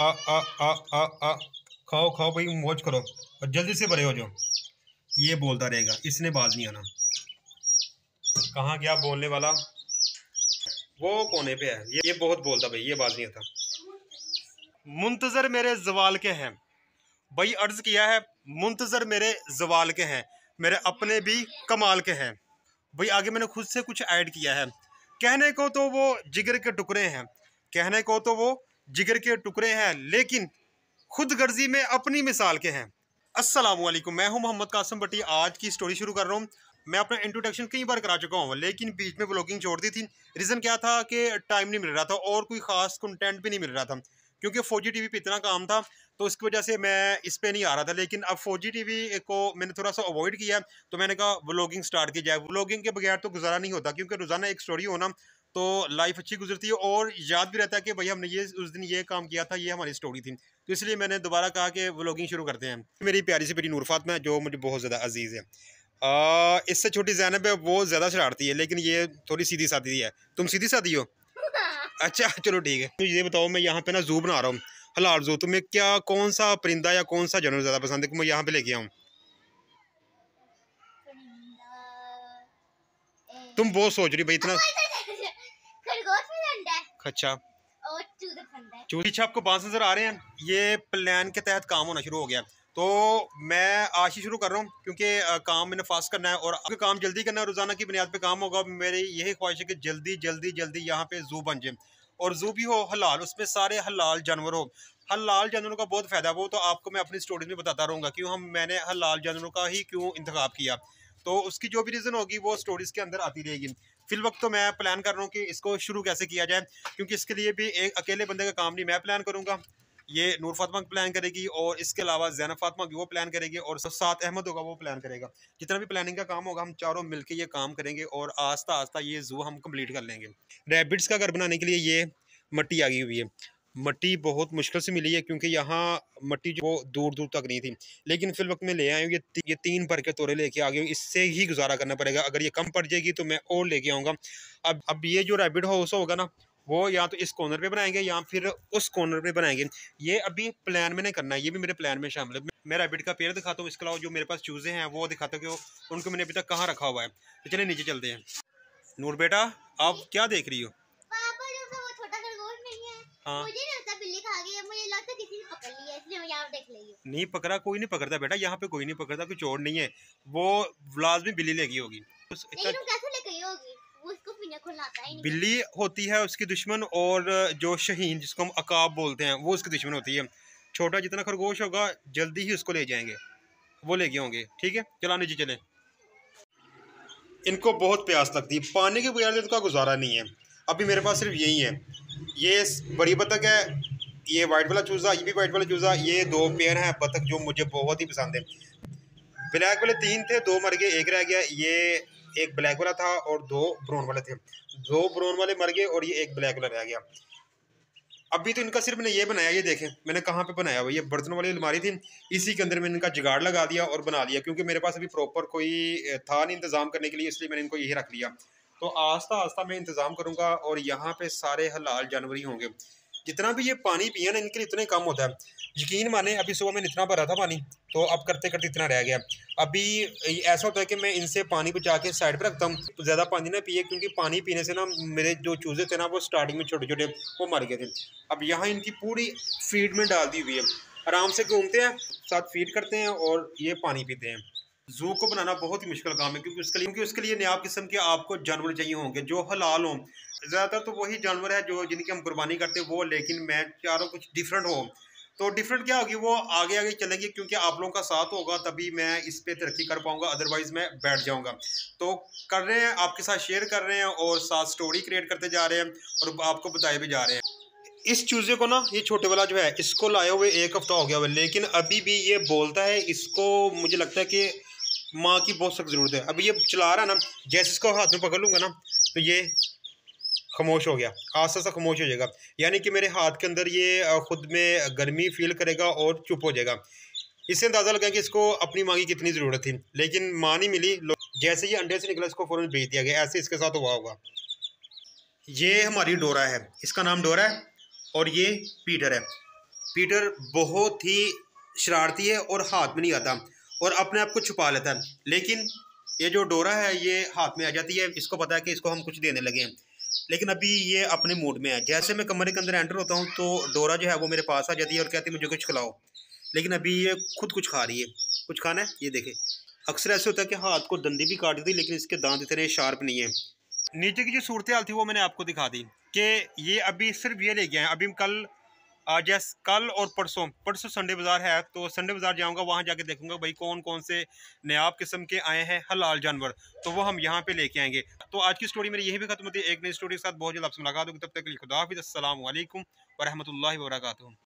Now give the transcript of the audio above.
आ आ आ आ आ खाओ खाओ भाई, मौज करो और जल्दी से बड़े हो जाओ। ये बोलता रहेगा, इसने बाज नहीं आना। कहाँ गया बोलने वाला? वो कोने पे है। ये बहुत बोलता भाई, ये बाज नहीं आता। मुंतजर मेरे जवाल के हैं भाई, अर्ज किया है मुंतजर मेरे जवाल के हैं, मेरे अपने भी कमाल के हैं। भाई आगे मैंने खुद से कुछ ऐड किया है। कहने को तो वो जिगर के टुकड़े हैं, कहने को तो वो जिगर के टुकड़े हैं, लेकिन खुद गर्जी में अपनी मिसाल के हैं। अस्सलामुअलैकुम, मैं हूं मोहम्मद कासिम भट्टी। आज की स्टोरी शुरू कर रहा हूं। मैं अपना इंट्रोडक्शन कई बार करा चुका हूं, लेकिन बीच में व्लॉगिंग छोड़ दी थी। रीज़न क्या था कि टाइम नहीं मिल रहा था और कोई ख़ास कंटेंट भी नहीं मिल रहा था, क्योंकि फौजी टीवी पे इतना काम था, तो इसकी वजह से मैं इस पे नहीं आ रहा था। लेकिन अब फौजी टीवी को मैंने थोड़ा सा अवॉइड किया, तो मैंने कहा व्लॉगिंग स्टार्ट की जाए। व्लॉगिंग के बगैर तो गुजारा नहीं होता, क्योंकि रोज़ाना एक स्टोरी हो ना तो लाइफ अच्छी गुजरती है और याद भी रहता है कि भाई हमने ये उस दिन ये काम किया था, ये हमारी स्टोरी थी। तो इसलिए मैंने दोबारा कहा कि व्लॉगिंग शुरू करते हैं। मेरी प्यारी सी बेटी नूर फातिमा है, जो मुझे बहुत ज़्यादा अजीज़ है। इससे छोटी ज़ैनब है, वो ज़्यादा शरारती है, लेकिन ये थोड़ी सीधी सादी है। तुम सीधी सादी हो? अच्छा चलो ठीक है। तो ये बताओ, मैं यहाँ पे ना जू बना रहा हूँ, हलाल जू। तुम्हें क्या कौन सा परिंदा या कौन सा जानवर ज़्यादा पसंद है कि मैं यहाँ पे लेके आऊँ? तुम बहुत सोच रही भाई इतना। अच्छा चूड़ी आपको बांस नजर आ रहे हैं? ये प्लान के तहत काम होना शुरू हो गया, तो मैं आज ही शुरू कर रहा हूँ, क्योंकि काम मैंने फास्ट करना है और आपका काम जल्दी करना है। रोजाना की बुनियाद पे काम होगा। मेरी यही ख्वाहिश है कि जल्दी जल्दी जल्दी यहाँ पे जू बन जाए, और जू भी हो हलाल, उसमें सारे हलाल जानवर हो। हलाल जानवरों का बहुत फ़ायदा, वो तो आपको मैं अपनी स्टोरीज में बताता रहूँगा क्यों मैंने हलाल जानवरों का ही क्यों इंतखाब किया। तो उसकी जो भी रीज़न होगी वो स्टोरीज़ के अंदर आती रहेगी। फिल वक्त तो मैं प्लान कर रहा हूँ कि इसको शुरू कैसे किया जाए, क्योंकि इसके लिए भी एक अकेले बंदे का काम नहीं मैं प्लान करूँगा, ये नूर फातिमा प्लान करेगी, और इसके अलावा ज़ैनब फातिमा भी वो प्लान करेगी, और साथ अहमद होगा वो प्लान करेगा। जितना भी प्लानिंग का काम होगा हम चारों मिलकर ये काम करेंगे, और आस्ता आस्ता ये जू हम कंप्लीट कर लेंगे। रैबिट्स का घर बनाने के लिए ये मट्टी आ गई हुई है। मट्टी बहुत मुश्किल से मिली है, क्योंकि यहाँ मट्टी जो दूर दूर तक नहीं थी, लेकिन फिल वक्त में ले आए हूँ। ये 3 भर के तोड़े लेके आ गए हूँ। इससे ही गुजारा करना पड़ेगा। अगर ये कम पड़ जाएगी तो मैं और लेके आऊँगा। अब ये जो रैबिट हाउस होगा ना, वो या तो इस कॉर्नर पे बनाएंगे या फिर उस कॉर्नर पे बनाएंगे। ये अभी प्लान में नहीं करना है, ये भी मेरे प्लान में शामिल है। मैं रैबिट का पेड़ दिखाता हूँ, इसके अलावा जो मेरे पास चूजे हैं वो दिखाता हूँ कि उनको मैंने अभी तक कहाँ रखा हुआ है। तो चलिए नीचे चलते हैं। नूर बेटा, आप क्या देख रही हो? हाँ मुझे नहीं लगता बिल्ली खा गई है, मुझे लगता किसी ने पकड़ लिया, इसलिए मैं यहाँ देख रही हूँ। नहीं पकड़ा, कोई नहीं पकड़ता बेटा, यहाँ पे कोई नहीं पकड़ता, कोई चोर नहीं है। वो लाजमी बिल्ली लेगी होगी। कैसे ले गई होगी? उसको पीने को लाता है। बिल्ली होती है उसकी दुश्मन, और जो शहीन जिसको हम अकाब बोलते हैं वो उसकी दुश्मन होती है। छोटा जितना खरगोश होगा जल्दी ही उसको ले जाएंगे, वो ले गए होंगे। ठीक है चलो नीचे चले। इनको बहुत प्यास लगती है, पानी के बगैर इनका गुजारा नहीं है। अभी मेरे पास सिर्फ यही है। ये बड़ी बतख है, ये वाइट वाला चूज़ा, ये भी वाइट वाला चूज़ा। ये 2 पेयर हैं बतख जो मुझे बहुत ही पसंद है। ब्लैक वाले 3 थे, 2 मर गए, 1 रह गया। ये एक ब्लैक वाला था और 2 ब्राउन वाले थे। 2 ब्राउन वाले मर गए और ये एक ब्लैक वाला रह गया। अभी तो इनका सिर्फ मैंने ये बनाया, ये देखें मैंने कहाँ पे बनाया हुआ। ये बर्तन वाली अलमारी थी, इसी के अंदर मैंने इनका जुगाड़ लगा दिया और बना लिया, क्योंकि मेरे पास अभी प्रॉपर कोई था नहीं इंतज़ाम करने के लिए, इसलिए मैंने इनको यही रख लिया। तो आस्ता आस्ता मैं इंतज़ाम करूँगा, और यहाँ पे सारे हलाल जानवर ही होंगे। जितना भी ये पानी पिए ना, इनके लिए इतना ही कम होता है। यकीन माने अभी सुबह मैंने इतना भरा था पानी, तो अब करते करते इतना रह गया। अभी ऐसा होता है कि मैं इनसे पानी बचा के साइड पर रखता हूँ, तो ज़्यादा पानी ना पिए, क्योंकि पानी पीने से ना मेरे जो चूज़े थे ना वो स्टार्टिंग में छोटे छोटे वो मर गए थे। अब यहाँ इनकी पूरी फीड में डाल दी हुई है, आराम से घूमते हैं, साथ फीड करते हैं और ये पानी पीते हैं। जू को बनाना बहुत ही मुश्किल काम है, क्योंकि उसके लिए नया किस्म के आपको जानवर चाहिए होंगे जो हलाल हों। ज़्यादातर तो वही जानवर है जो जिनकी हम कुर्बानी करते हैं वो, लेकिन मैं चाह रहा हूँ कुछ डिफरेंट हो। तो डिफरेंट क्या होगी, वो आगे आगे चलेंगे, क्योंकि आप लोगों का साथ होगा तभी मैं इस पे तरक्की कर पाऊंगा, अदरवाइज मैं बैठ जाऊंगा। तो कर रहे हैं, आपके साथ शेयर कर रहे हैं और साथ स्टोरी क्रिएट करते जा रहे हैं और आपको बताए भी जा रहे हैं। इस चूजे को ना, ये छोटे वाला जो है, इसको लाए हुए 1 हफ्ता हो गया हुआ, लेकिन अभी भी ये बोलता है। इसको मुझे लगता है कि माँ की बहुत सख्त ज़रूरत है। अभी ये चला रहा है ना, जैसे इसको हाथ में पकड़ लूँगा ना तो ये खामोश हो गया, आस्ता आस्ता खामोश हो जाएगा। यानी कि मेरे हाथ के अंदर ये खुद में गर्मी फील करेगा और चुप हो जाएगा। इससे अंदाज़ा लगा कि इसको अपनी माँ की कितनी ज़रूरत थी, लेकिन माँ नहीं मिली। जैसे ये अंडे से निकला इसको फ़ौरन भेज दिया गया, ऐसे इसके साथ हुआ होगा। ये हमारी डोरा है, इसका नाम डोरा है, और ये पीटर है। पीटर बहुत ही शरारती है और हाथ में नहीं आता और अपने आप को छुपा लेता है, लेकिन ये जो डोरा है ये हाथ में आ जाती है। इसको पता है कि इसको हम कुछ देने लगे हैं, लेकिन अभी ये अपने मूड में है। जैसे मैं कमरे के अंदर एंटर होता हूँ तो डोरा जो है वो मेरे पास आ जाती है और कहती है मुझे कुछ खिलाओ, लेकिन अभी ये खुद कुछ खा रही है। कुछ खाना है, ये देखे। अक्सर ऐसे होता है कि हाथ को दंदी भी काट देती, लेकिन इसके दांत इतने शार्प नहीं है। नीचे की जो सूरत हाल थी वो मैंने आपको दिखा दी कि ये अभी सिर्फ ये ले गए हैं। अभी कल जैसे कल और परसों परसों संडे बाज़ार है, तो संडे बाज़ार जाऊंगा, वहां जाके देखूंगा भाई कौन कौन से नायाब किस्म के आए हैं हलाल जानवर, तो वो हम यहाँ पे लेके आएंगे। तो आज की स्टोरी मेरी यही भी खत्म होती है। एक नई स्टोरी के साथ बहुत जल्द आपसे मुलाकात होगी। तब तक के लिए खुदा हाफिज़। अस्सलाम वालेकुम व रहमतुल्लाहि व बरकातुहू।